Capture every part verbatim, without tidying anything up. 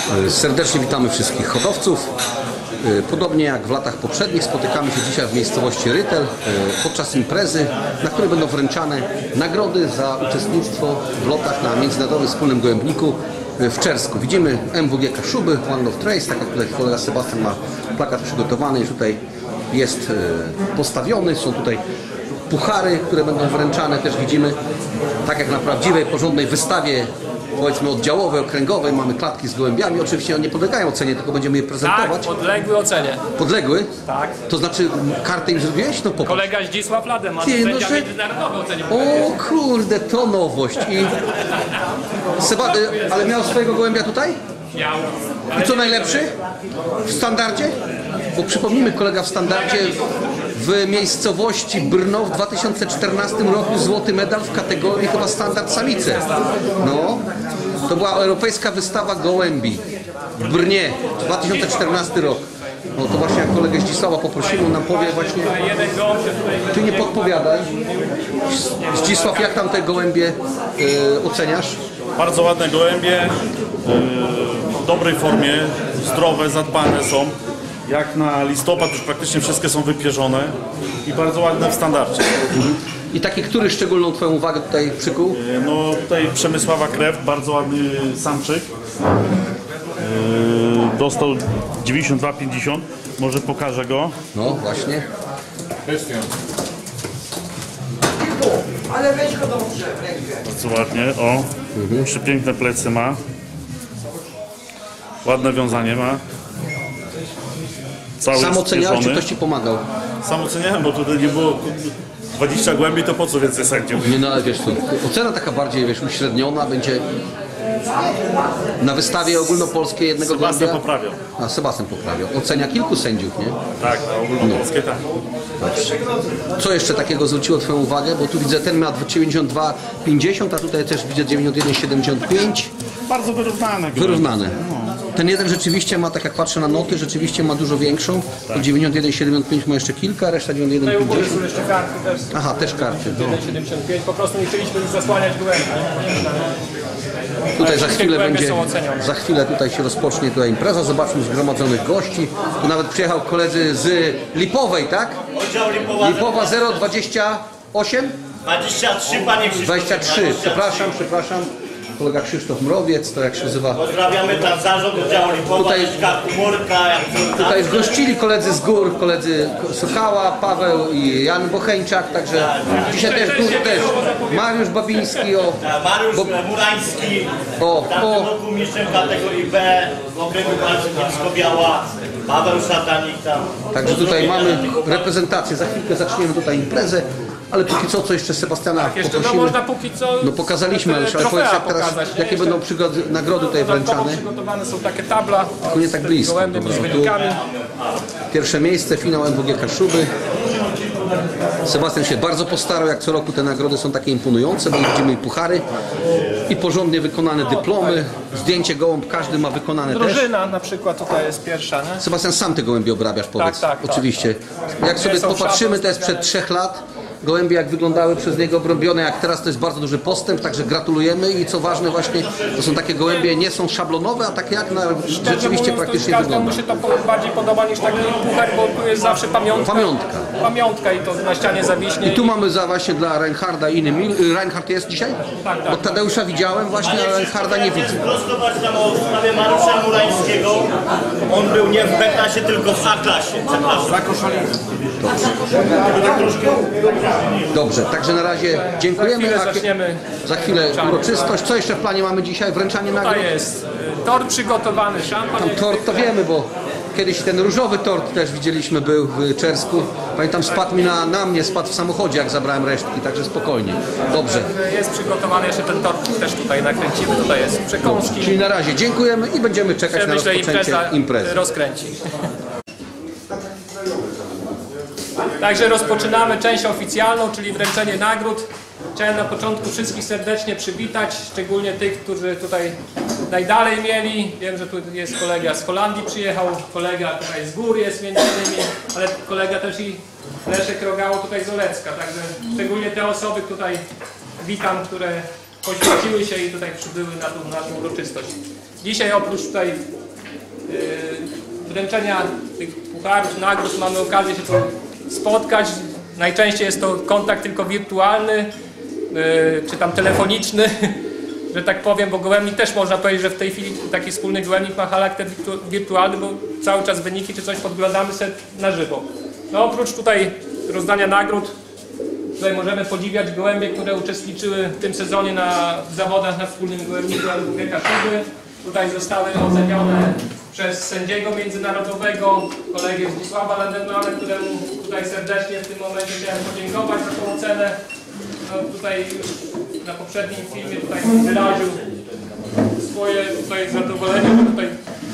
Serdecznie witamy wszystkich hodowców. Podobnie jak w latach poprzednich spotykamy się dzisiaj w miejscowości Rytel podczas imprezy, na której będą wręczane nagrody za uczestnictwo w lotach na Międzynarodowym Wspólnym Gołębniku w Czersku. Widzimy M W G Kaszuby, One of Trace, tak jak tutaj kolega Sebastian ma plakat przygotowany, już tutaj jest postawiony, są tutaj puchary, które będą wręczane, też widzimy, tak jak na prawdziwej, porządnej wystawie, powiedzmy oddziałowej, okręgowej, mamy klatki z gołębiami, oczywiście one nie podlegają ocenie, tylko będziemy je prezentować. Tak, podległy ocenie. Podległy? Tak. To znaczy kartę im zrobiłeś? No popatrz. Kolega Zdzisław Lademan, Ty, no, sędzia że... międzynarodowy ocenił. O kurde, to nowość. I... Seba... Ale miał swojego gołębia tutaj? Miał. I co najlepszy? W standardzie? Bo przypomnijmy, kolega w standardzie w miejscowości Brno w dwa tysiące czternastym roku złoty medal w kategorii chyba standard samice. No, to była europejska wystawa gołębi w Brnie, dwa tysiące czternasty rok. No to właśnie jak kolegę Zdzisława poprosimy, on nam powie właśnie... Ty nie podpowiadaj. Zdzisław, jak tam te gołębie yy, oceniasz? Bardzo ładne gołębie, w dobrej formie, zdrowe, zadbane są. Jak na listopad już praktycznie wszystkie są wypierzone i bardzo ładne w standardzie. Mhm. I taki, który szczególną twoją uwagę tutaj przykuł? No tutaj Przemysława Krew, bardzo ładny samczyk. Dostał dziewięćdziesiąt dwa pięćdziesiąt, może pokażę go. No właśnie. Ale weź go dobrze. Bardzo ładnie, o. Mhm. Przepiękne plecy ma. Ładne wiązanie ma. Cały Sam oceniałeś, czy ktoś ci pomagał? Sam oceniałem, bo tutaj nie było dwadzieścia głębi, to po co więcej sędziów? Nie, no ale wiesz co, ocena taka bardziej, wiesz, uśredniona będzie na wystawie ogólnopolskiej jednego Sebastian gołębia. poprawiał. A Sebastian poprawiał. Ocenia kilku sędziów, nie? Tak, na ogólnopolskie tak. Co jeszcze takiego zwróciło twoją uwagę? Bo tu widzę, ten ma dziewięćdziesiąt dwa pięćdziesiąt, a tutaj też widzę dziewięćdziesiąt jeden siedemdziesiąt pięć. Bardzo wyrównane. Wyrównane. Ten jeden rzeczywiście ma, tak jak patrzę na noty, rzeczywiście ma dużo większą. Tak. dziewięćdziesiąt jeden siedemdziesiąt pięć ma jeszcze kilka, reszta dziewięćdziesiąt jeden pięćdziesiąt. jeszcze karty też. Aha, też karty. No. jeden siedemdziesiąt pięć, po prostu nie chcieliśmy już zasłaniać gołębi. Tutaj za chwilę będzie, są ocenione. za chwilę tutaj się rozpocznie tutaj impreza, zobaczmy zgromadzonych gości. Tu nawet przyjechał koledzy z Lipowej, tak? Oddział Lipowa, Lipowa zero dwadzieścia osiem? dwadzieścia trzy, panie Krzysztof. dwadzieścia trzy, przepraszam, przepraszam. Kolega Krzysztof Mrowiec, to jak się nazywa. Pozdrawiamy tam zarząd oddziału Lipowa, Tutaj- Leszka Kumurka, jak to Tutaj gościli koledzy z gór, koledzy Sokała, Paweł i Jan Bocheńczak, także dzisiaj też dużo też. Mariusz Babiński, o, Mariusz Bo- Murański, O, w tamtym o. roku mistrzem kategorii B, w okręgu Bielsko-Biała, Paweł Szatanik tam. Także tutaj mamy reprezentację, za chwilkę zaczniemy tutaj imprezę, ale póki co, co jeszcze Sebastiana Jeszcze no poprosimy. można póki co... No pokazaliśmy, ale trofea powiedz jak teraz, pokazać, nie? jakie Jeszcze będą przygody, nagrody tutaj dodatkowo wręczane. przygotowane są takie tabla Tylko nie tak blisko. z gołębiem i z Dobra, tu wynikami. pierwsze miejsce, finał M W G Kaszuby. Sebastian się bardzo postarał, jak co roku te nagrody są takie imponujące, bo widzimy i puchary, i porządnie wykonane dyplomy, zdjęcie gołąb, każdy ma wykonane też. Drużyna na przykład tutaj jest pierwsza, nie? Sebastian, sam te gołębie obrabiasz, powiedz. tak, tak. Oczywiście. Jak sobie są popatrzymy, szafy to jest przed trzech lat. Gołębie jak wyglądały przez niego obrobione, jak teraz, to jest bardzo duży postęp, także gratulujemy i co ważne właśnie, to są takie gołębie, nie są szablonowe, a takie jak na, rzeczywiście praktycznie Każdemu wygląda. się to po- bardziej podoba niż taki puchar, bo tu jest zawsze pamiątka. Pamiątka. Pamiątka i to na ścianie zawiśnie. I tu mamy za właśnie dla Reinharda i innym. Reinhard jest dzisiaj? Tak, tak. Od Tadeusza widziałem właśnie, ale Reinharda nie widzę. Prostować tam o sprawie Mariusza Murańskiego. On był nie w B-klasie, tylko w A-klasie. Przepraszam. Dobrze, także na razie dziękujemy. Za chwilę A- zaczniemy. Za chwilę uroczystość. Co jeszcze w planie mamy dzisiaj? Wręczanie nagród? Tutaj jest y, tort przygotowany, szampan. Tam tort to wiemy, bo kiedyś ten różowy tort też widzieliśmy, był w Czersku. Pamiętam, spadł mi na, na mnie, spadł w samochodzie, jak zabrałem resztki, także spokojnie. Dobrze. Jest przygotowany jeszcze ten tort, też tutaj nakręcimy. Tutaj jest przekąski. Czyli na razie dziękujemy i będziemy czekać na Myślę, rozpoczęcie impreza imprezy. rozkręci. Także rozpoczynamy część oficjalną, czyli wręczenie nagród. Chciałem na początku wszystkich serdecznie przywitać, szczególnie tych, którzy tutaj najdalej mieli. Wiem, że tu jest kolega z Holandii przyjechał, kolega tutaj z gór jest między innymi, ale kolega też i Leszek Rogało tutaj z Olecka. Także szczególnie te osoby tutaj witam, które poświęciły się i tutaj przybyły na tą, na tą uroczystość. Dzisiaj oprócz tutaj yy, wręczenia tych pucharów, nagród mamy okazję się tu spotkać. Najczęściej jest to kontakt tylko wirtualny, yy, czy tam telefoniczny, że tak powiem, bo gołębnik też można powiedzieć, że w tej chwili taki wspólny gołębnik ma charakter wirtu wirtualny, bo cały czas wyniki czy coś podglądamy sobie na żywo. No oprócz tutaj rozdania nagród, tutaj możemy podziwiać gołębie, które uczestniczyły w tym sezonie na w zawodach na wspólnym gołębniku L W G Kaszuby. Tutaj zostały ocenione przez sędziego międzynarodowego, kolegę Zdzisława Ladermana, któremu tutaj serdecznie w tym momencie chciałem podziękować za tą ocenę. No, tutaj na poprzednim filmie tutaj wyraził swoje tutaj zadowolenie, że tutaj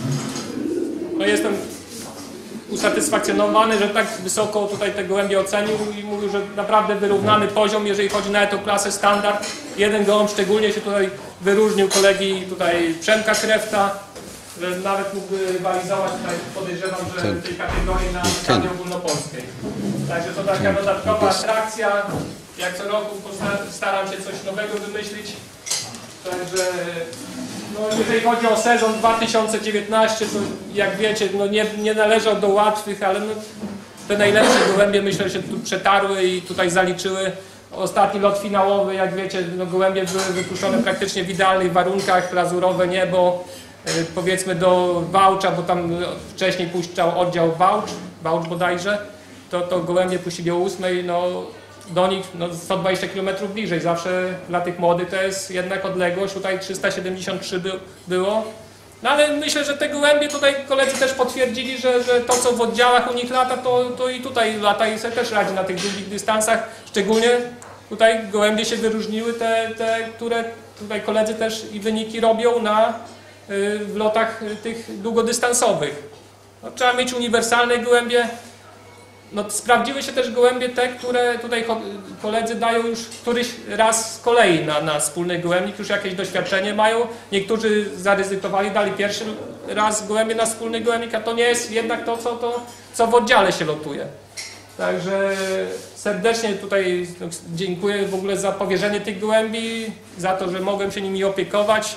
no jestem usatysfakcjonowany, że tak wysoko tutaj te gołębie ocenił i mówił, że naprawdę wyrównany poziom, jeżeli chodzi nawet o klasę standard. Jeden gołąb szczególnie się tutaj wyróżnił kolegi tutaj Przemka Krefta, że nawet mógł rywalizować tutaj, podejrzewam, że w tej kategorii na skali ogólnopolskiej. Także to taka dodatkowa atrakcja. Jak co roku staram się coś nowego wymyślić. Także no, jeżeli chodzi o sezon dwa tysiące dziewiętnasty, to jak wiecie, no nie, nie należał do łatwych, ale no, te najlepsze gołębie myślę, że się tu przetarły i tutaj zaliczyły. Ostatni lot finałowy, jak wiecie, no, gołębie były wypuszczone praktycznie w idealnych warunkach, lazurowe niebo, yy, powiedzmy do Wałcza, bo tam wcześniej puszczał oddział Wałcz, Wałcz bodajże, to, to gołębie puścili o ósmej, no do nich no, sto dwadzieścia kilometrów bliżej. Zawsze dla tych młodych to jest jednak odległość. Tutaj trzysta siedemdziesiąt trzy by, było. No ale myślę, że te gołębie tutaj koledzy też potwierdzili, że, że to co w oddziałach u nich lata, to, to i tutaj lata i sobie też radzi na tych długich dystansach. Szczególnie tutaj gołębie się wyróżniły, te, te które tutaj koledzy też i wyniki robią na, y, w lotach tych długodystansowych. No, trzeba mieć uniwersalne gołębie. No, sprawdziły się też gołębie te, które tutaj koledzy dają już któryś raz z kolei na, na wspólny gołębnik, już jakieś doświadczenie mają. Niektórzy zaryzykowali, dali pierwszy raz gołębie na wspólny gołębnik, a to nie jest jednak to, co, to, co w oddziale się lotuje. Także serdecznie tutaj dziękuję w ogóle za powierzenie tych gołębi, za to, że mogłem się nimi opiekować.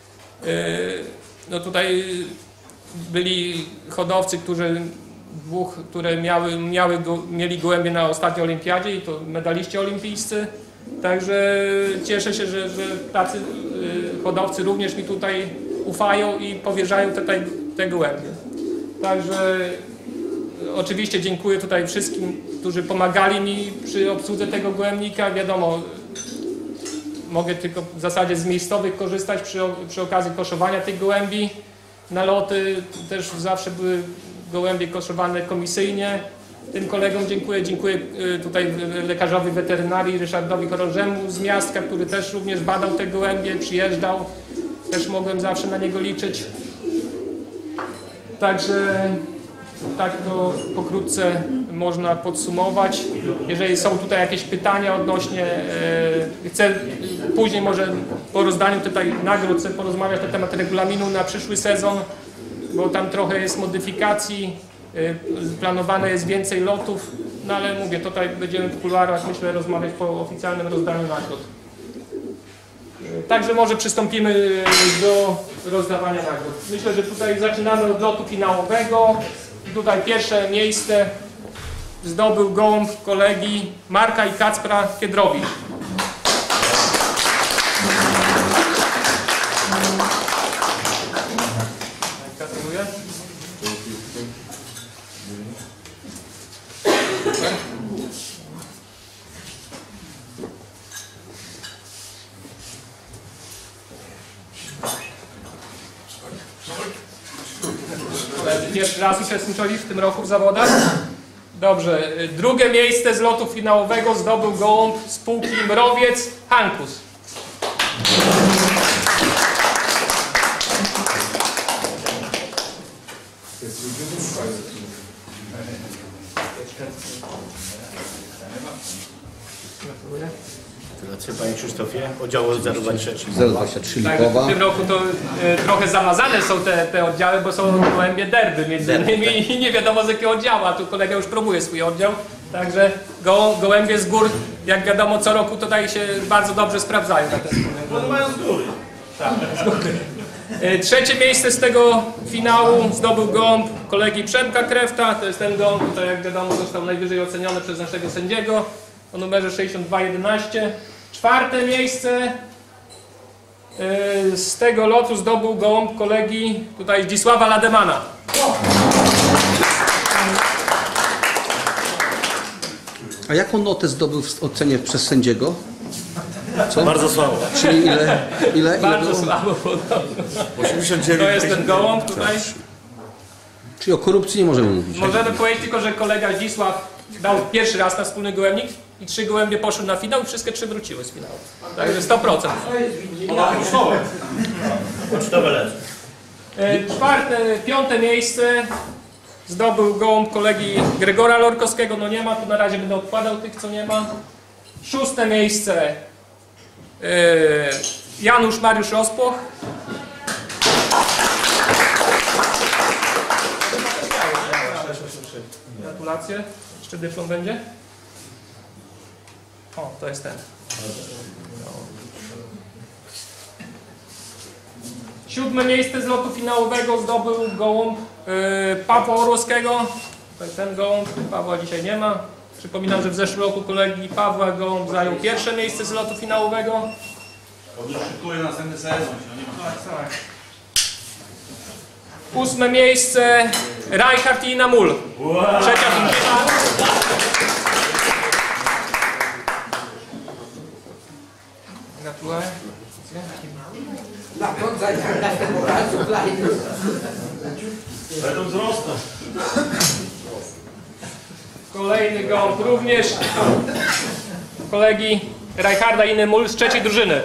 No tutaj byli hodowcy, którzy dwóch, które miały, miały go, mieli gołębie na ostatniej olimpiadzie i to medaliści olimpijscy. Także cieszę się, że, że tacy y, hodowcy również mi tutaj ufają i powierzają te, te, te gołębie. Także oczywiście dziękuję tutaj wszystkim, którzy pomagali mi przy obsłudze tego gołębnika. Wiadomo, mogę tylko w zasadzie z miejscowych korzystać przy, przy okazji koszowania tych gołębi. Naloty też zawsze były gołębie koszowane komisyjnie. Tym kolegom dziękuję. Dziękuję tutaj lekarzowi weterynarii Ryszardowi Chorążemu z Miastka, który też również badał te gołębie, przyjeżdżał. Też mogłem zawsze na niego liczyć. Także tak to pokrótce można podsumować. Jeżeli są tutaj jakieś pytania odnośnie, e, chcę później może po rozdaniu tutaj nagród chcę porozmawiać na temat regulaminu na przyszły sezon, bo tam trochę jest modyfikacji, e, planowane jest więcej lotów, no ale mówię, tutaj będziemy w kuluarach, myślę, rozmawiać po oficjalnym rozdaniu nagród. E, także może przystąpimy do rozdawania nagród. Myślę, że tutaj zaczynamy od lotu finałowego. I tutaj pierwsze miejsce zdobył gołąb kolegi Marka i Kacpra Kiedrowicz. Gratuluję. Pierwszy raz uczestniczyli w tym roku w zawodach. Dobrze. Drugie miejsce z lotu finałowego zdobył gołąb spółki Mrowiec Hankus. Gratuluję. Gratulacje Panie Krzysztofie, oddział zero dwadzieścia trzy. zero dwadzieścia trzy Tak, Lipowa. w tym roku to e, trochę zamazane są te, te oddziały, bo są gołębie derby między innymi i nie wiadomo z jakiego oddziału, a tu kolega już promuje swój oddział. Także go, gołębie z gór, jak wiadomo, co roku tutaj się bardzo dobrze sprawdzają. No mają z góry. Tak, z góry. E, Trzecie miejsce z tego finału zdobył gołąb kolegi Przemka Krefta. To jest ten gołąb, tutaj jak wiadomo został najwyżej oceniony przez naszego sędziego o numerze sześćdziesiąt dwa jedenaście. Czwarte miejsce e, z tego lotu zdobył gołąb kolegi tutaj Zdzisława Lademana. A jaką notę zdobył w ocenie przez sędziego? Co? Bardzo słabo. Czyli ile? ile, ile Bardzo było? słabo podobno. osiemdziesiąt To dziewięć. jest ten gołąb tutaj. Czyli o korupcji nie możemy mówić. Możemy powiedzieć tylko, że kolega Zdzisław dał pierwszy raz na wspólny gołębnik i trzy gołębie poszły na finał i wszystkie trzy wróciły z finału. Także sto procent. Pocztowe lecą. E, Czwarte, piąte miejsce zdobył gołąb kolegi Gregora Lorkowskiego. No nie ma, tu na razie będę odkładał tych, co nie ma. Szóste miejsce e, Janusz Mariusz Rozpoch. Gratulacje. Jeszcze dyplom będzie? O, to jest ten. Siódme miejsce z lotu finałowego zdobył gołąb yy, Pawła Orłowskiego. To jest ten gołąb, Pawła dzisiaj nie ma. Przypominam, że w zeszłym roku kolegi Pawła gołąb zajął pierwsze miejsce z lotu finałowego. On już szykuje następny sezon. Ósme miejsce Reichardt i Namul. Trzecia drużyna. Gratuluję. Będą wzrosną. Kolejny gołąb również kolegi Reicharda i Namul z trzeciej drużyny.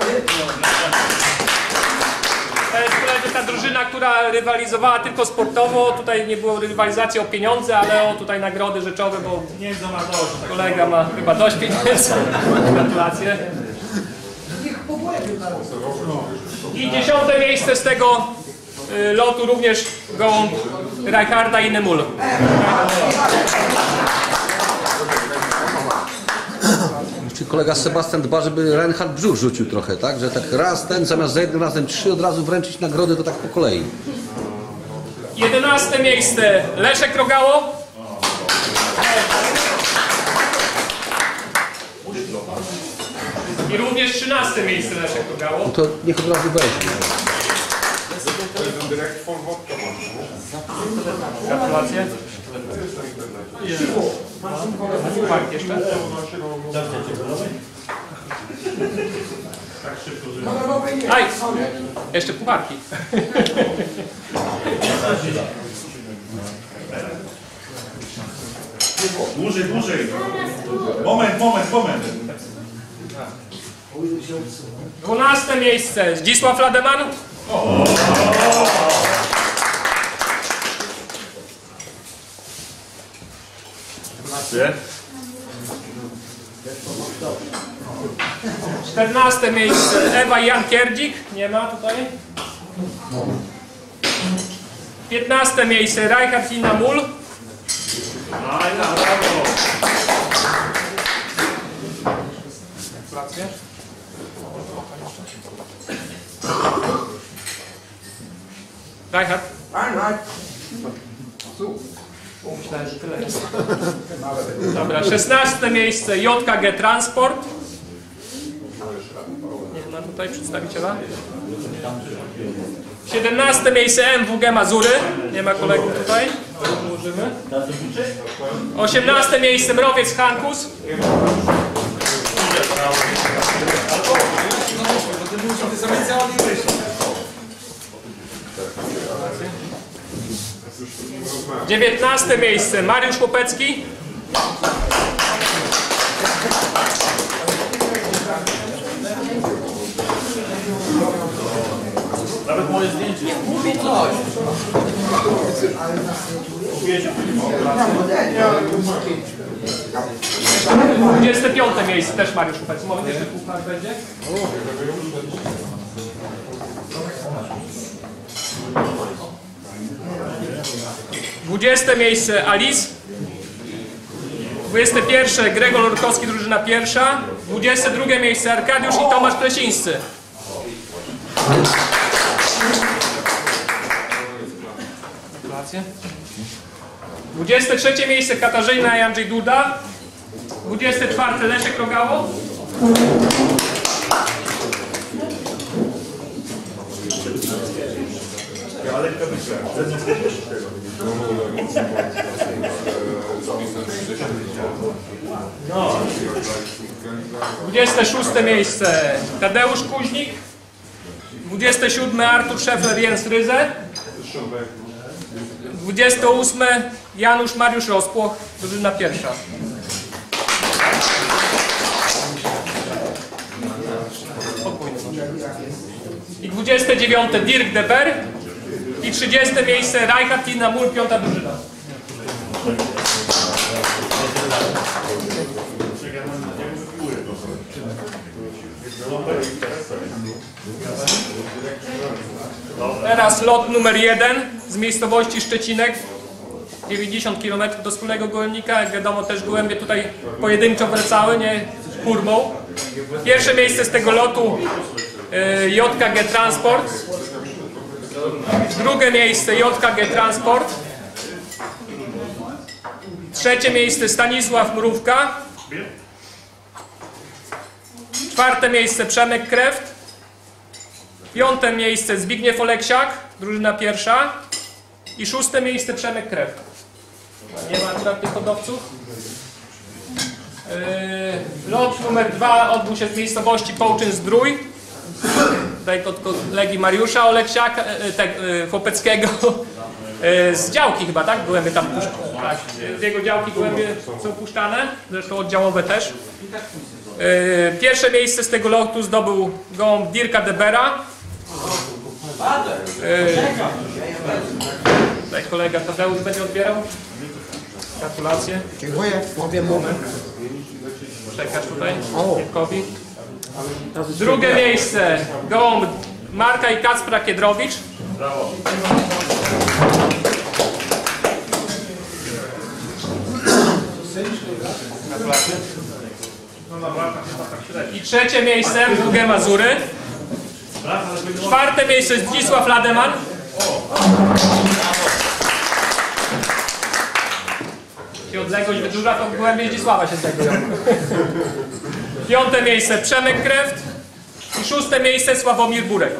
To jest koledzy ta drużyna, która rywalizowała tylko sportowo. Tutaj nie było rywalizacji o pieniądze, ale o tutaj nagrody rzeczowe, bo Pieniędzy ma dość. kolega ma chyba dość pieniędzy. Gratulacje. I dziesiąte miejsce z tego y, lotu również gołąb Reicharda i Namul. Czy kolega Sebastian dba, żeby Reinhard brzuch rzucił trochę, tak? Że tak raz ten, zamiast za jednym razem trzy od razu wręczyć nagrody, to tak po kolei. Jedenaste miejsce Leszek Rogało. I również trzynaste miejsce Leszek Rogało. No to niech od razu weźmie. Gratulacje. Pucharki jeszcze? Aj! Jeszcze pucharki. Dłużej, dłużej. Moment, moment, moment. Dwunaste miejsce Zdzisław Lademan. Gratulacje. Czternaste miejsce Ewa i Jan Kierdzik. Nie ma tutaj. Piętnaste miejsce Reichardt i Namul. Aj, na brawo. Gratulacje. Reichardt. Myślałem, że tyle jest. Dobra, szesnaste miejsce J K G Transport. Nie ma tutaj przedstawiciela. siedemnaste miejsce M W G Mazury. Nie ma kolegów tutaj. Ułożymy. osiemnaste miejsce Mrowiec Hankus. dziewiętnaste miejsce Mariusz Chłopecki. Nawet moje zdjęcie. dwudzieste piąte miejsce też Mariusz Chłopecki. Moment, jeszcze puchar będzie. dwudzieste miejsce Alice. dwudzieste pierwsze Gregor Lorkowski, drużyna pierwsza. dwudzieste drugie miejsce Arkadiusz i Tomasz Plesińscy. Gratulacje. dwudzieste trzecie miejsce Katarzyna i Andrzej Duda. dwudzieste czwarte Leszek Rogało. dwudzieste szóste miejsce Tadeusz Kuźnik. dwudzieste siódme Artur Szefler, Jens Ryze. dwudzieste ósme Janusz Mariusz Rozpłoch, drużyna pierwsza. I dwudzieste dziewiąte Dirk Deber. I trzydzieste miejsce Reichardt Tina Mul, piąta drużyna. Teraz lot numer jeden z miejscowości Szczecinek, dziewięćdziesiąt kilometrów do wspólnego gołębnika. Jak wiadomo, też gołębie tutaj pojedynczo wracały, nie kurmą. Pierwsze miejsce z tego lotu y, J K G Transport. Drugie miejsce J K G Transport. Trzecie miejsce Stanisław Mrówka. Czwarte miejsce Przemek Kreft. Piąte miejsce Zbigniew Oleksiak, drużyna pierwsza. I szóste miejsce Przemek Kreft. Nie ma akurat tych hodowców. Yy, lot numer dwa odbył się w miejscowości Połczyn-Zdrój. Tutaj od kolegi Mariusza Oleksiaka, te, Chłopeckiego. Z działki chyba, tak? Gołębie tam puszczane. Tak. Z jego działki gołębie są puszczane, zresztą oddziałowe też. Pierwsze miejsce z tego lotu zdobył gołąb Dirka Debera. Tutaj kolega Tadeusz będzie odbierał. Gratulacje. Dziękuję. Mówię moment. Czekasz tutaj Dirkowi. Drugie miejsce gołąb Marka i Kacpra Kiedrowicz. Brawo. I trzecie miejsce Długie Mazury. Czwarte miejsce Zdzisław Lademan. I odległość wydłuża, to gołębie Zdzisława się znajdują. Piąte miejsce Przemek Kreft. I szóste miejsce Sławomir Burek.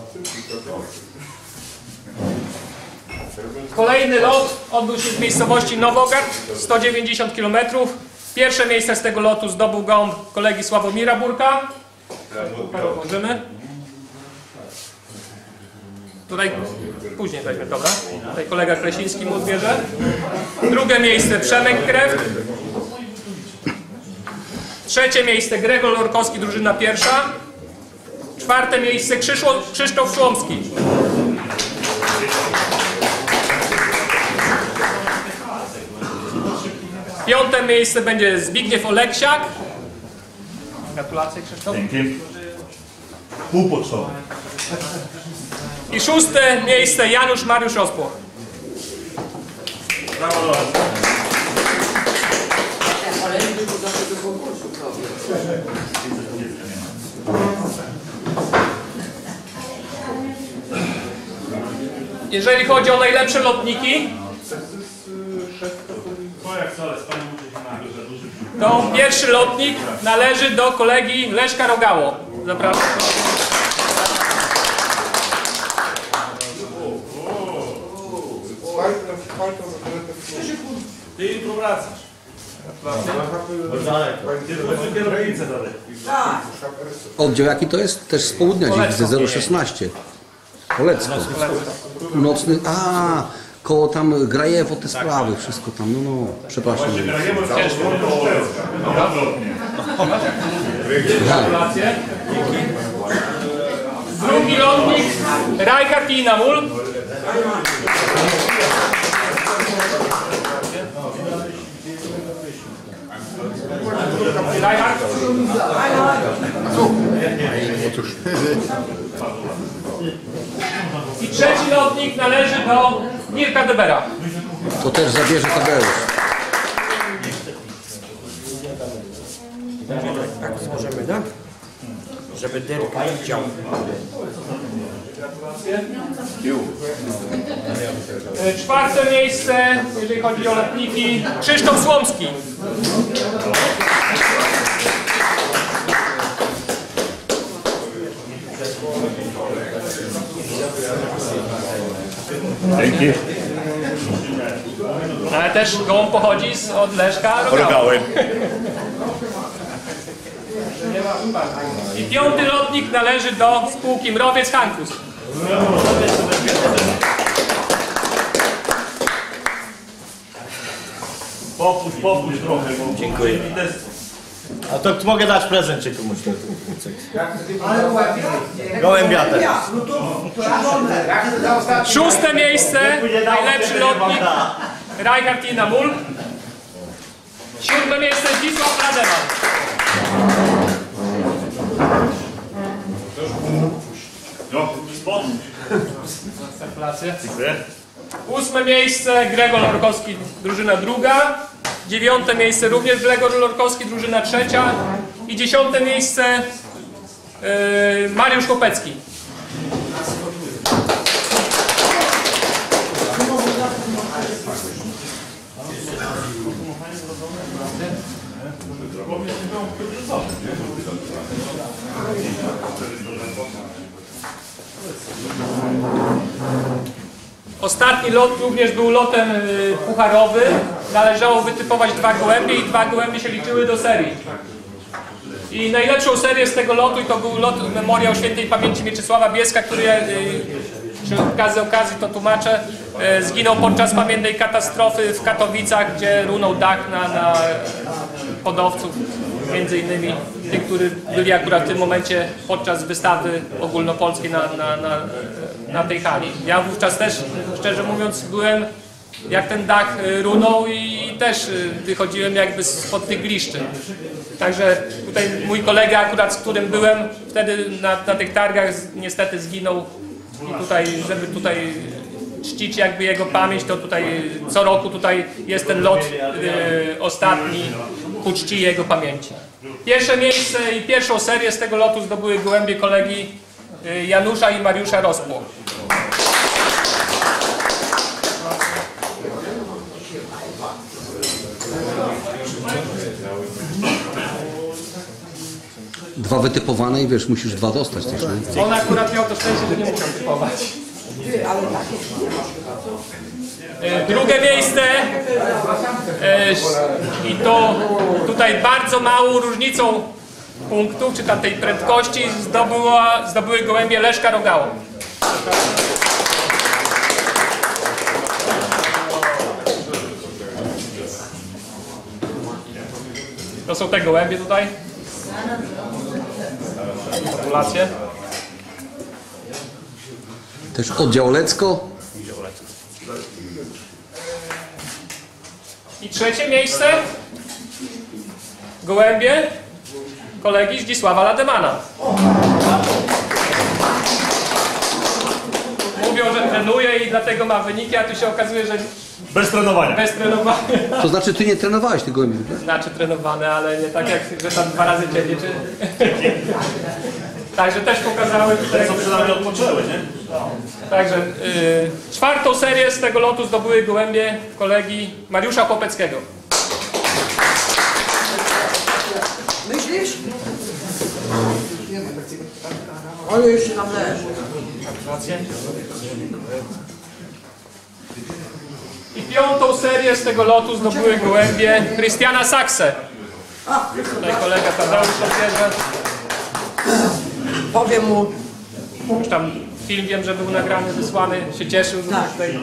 Kolejny lot odbył się w miejscowości Nowogard, sto dziewięćdziesiąt kilometrów. Pierwsze miejsce z tego lotu zdobył gołąb kolegi Sławomira Burka. Odłożymy. Tutaj później weźmy, dobra? Tutaj kolega Kresiński mu odbierze. Drugie miejsce Przemek Kreft. Trzecie miejsce Gregor Lorkowski, drużyna pierwsza. Czwarte miejsce Krzysztof, Krzysztof Szłomski. Piąte miejsce będzie Zbigniew Oleksiak. Gratulacje, Krzysztof. Dzięki. Pół potrzeby. I szóste miejsce Janusz Mariusz Rozpłoch. Brawo. Ale nie było do tego konkursu, Jeżeli chodzi o najlepsze lotniki, to pierwszy lotnik należy do kolegi Leszka Rogało. Zapraszam. Ty jutro wracasz. Oddział jaki to jest? Też z południa, gdzie widzę zero szesnaście. Polecko. Północny. A, koło tam Grajewo, te sprawy, wszystko tam. No, no, przepraszam. Gratulacje. Drugi lotnik Reichardt Tina Mul. Reichardt. I trzeci lotnik należy do Dirka Debera. To też zabierze Tadeusz. Tak, złożymy, tak? żeby Dyrka widział. E, Czwarte miejsce, jeżeli chodzi o lotniki, Krzysztof Słomski. Dzięki. Ale też gołąb pochodzi z, od Leszka Rogały. Rogały. I piąty lotnik należy do spółki Mrowiec Hankus. Popuść, popuść trochę. Bo Dziękuję. A to mogę dać prezencie komuś. Gołębia teraz. Szóste miejsce, najlepszy lotnik, Reinhard Inamul. Siódme miejsce, Zdzisław Rademan. No, spodnie. Gratulacje. Dziękuję. Ósme miejsce, Gregor Lorkowski, drużyna druga. Dziewiąte miejsce, również Gregor Lorkowski, drużyna trzecia. I dziesiąte miejsce, yy, Mariusz Kopecki. Ostatni lot również był lotem y, pucharowy. Należało wytypować dwa gołębie i dwa gołębie się liczyły do serii. I najlepszą serię z tego lotu, i to był lot Memoriał Świętej Pamięci Mieczysława Bieska, który, y, przy okazji, okazji to tłumaczę, y, zginął podczas pamiętnej katastrofy w Katowicach, gdzie runął dach na, na hodowców, między innymi tych, którzy byli akurat w tym momencie podczas wystawy ogólnopolskiej na, na, na, na tej hali. Ja wówczas też, szczerze mówiąc, byłem, jak ten dach runął i też wychodziłem jakby spod tych gliszczy. Także tutaj mój kolega akurat, z którym byłem wtedy na, na tych targach, niestety zginął i tutaj, żeby tutaj czcić jakby jego pamięć, to tutaj co roku tutaj jest ten lot y, ostatni ku czci jego pamięci. Pierwsze miejsce i pierwszą serię z tego lotu zdobyły gołębie kolegi y, Janusza i Mariusza Rospło. Dwa wytypowane i wiesz, musisz dwa dostać też, nie? On akurat miał to szczęście, że nie musiał typować. E, Drugie miejsce e, i to tutaj bardzo małą różnicą punktów, czy tam tej prędkości zdobyła, zdobyły gołębie Leszka Rogało. To są te gołębie tutaj. Gratulacje. Też oddział Lecko. I trzecie miejsce. Gołębie kolegi Zdzisława Lademana. Mówią, że trenuje i dlatego ma wyniki, a tu się okazuje, że Bez trenowania. bez trenowania. To znaczy, ty nie trenowałeś tych gołębi, nie? Znaczy trenowane, ale nie tak jak, że tam dwa razy dziennie, czy... Także też pokazały tutaj... Co przynajmniej odpoczęły, nie? Także y, czwartą serię z tego lotu zdobyły gołębie kolegi Mariusza Kopeckiego. Myślisz? Ale jeszcze nam leży. I piątą serię z tego lotu zdobyły gołębie Christiana Saxe. Tutaj kolega Tadeusz odbierze. Powiem mu. Już tam film wiem, że był nagrany, wysłany, się cieszył. że Tak. Tutaj...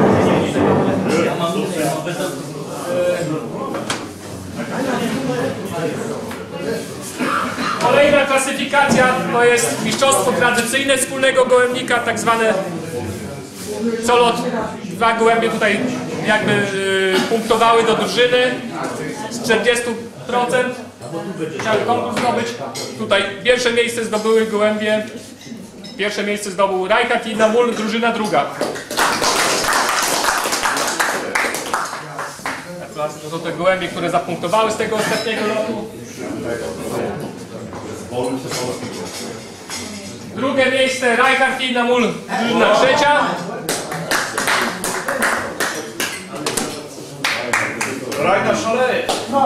Kolejna klasyfikacja to jest mistrzostwo tradycyjne wspólnego gołębnika, tak zwane co lot dwa gołębie tutaj jakby y, punktowały do drużyny z czterdziestu procent. Chciałem konkurs zdobyć. Tutaj pierwsze miejsce zdobyły gołębie. Pierwsze miejsce zdobył Reinhard Inamul, drużyna druga. To są te gołębie, które zapunktowały z tego ostatniego lotu. Drugie miejsce Reinhard Inamul, drużyna trzecia. Rajna szaleje.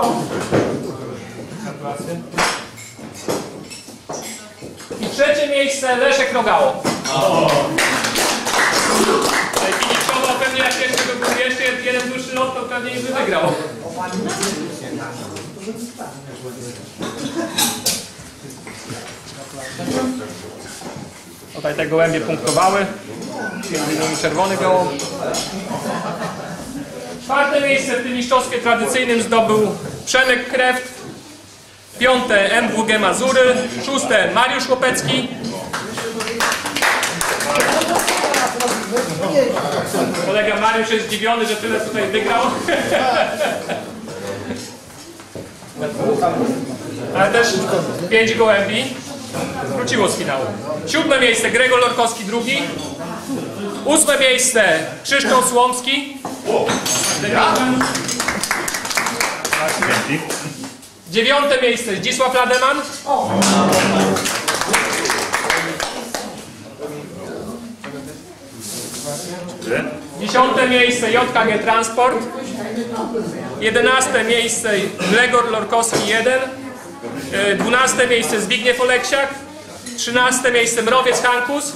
I trzecie miejsce Leszek Rogało. Finiszował pewnie jak jeszcze go był jeszcze jeden dłuższy lot, to pewnie by wygrał. Tutaj te gołębie punktowały. Między innymi czerwony gołąb. Czwarte miejsce w tym mistrzostwie tradycyjnym zdobył Przemek Kreft. Piąte M W G Mazury. Szóste Mariusz Łopecki. Kolega Mariusz jest zdziwiony, że tyle tutaj wygrał. Ale też pięć gołębi wróciło z finału. Siódme miejsce Gregor Lorkowski drugi. Ósme miejsce Krzysztof Słomski. Dziewiąte miejsce Zdzisław Lademan. Dziesiąte miejsce J K G Transport. Jedenaste miejsce Gregor Lorkowski jeden. Dwunaste miejsce Zbigniew Oleksiak. Trzynaste miejsce Mrowiec Hankus.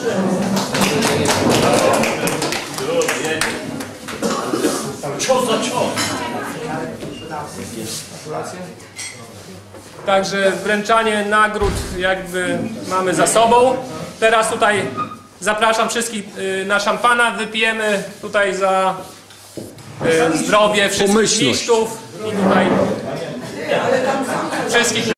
Cios za cios. Także wręczanie nagród jakby mamy za sobą. Teraz tutaj zapraszam wszystkich na szampana. Wypijemy tutaj za zdrowie wszystkich Pomyślność. mistrzów i tutaj wszystkich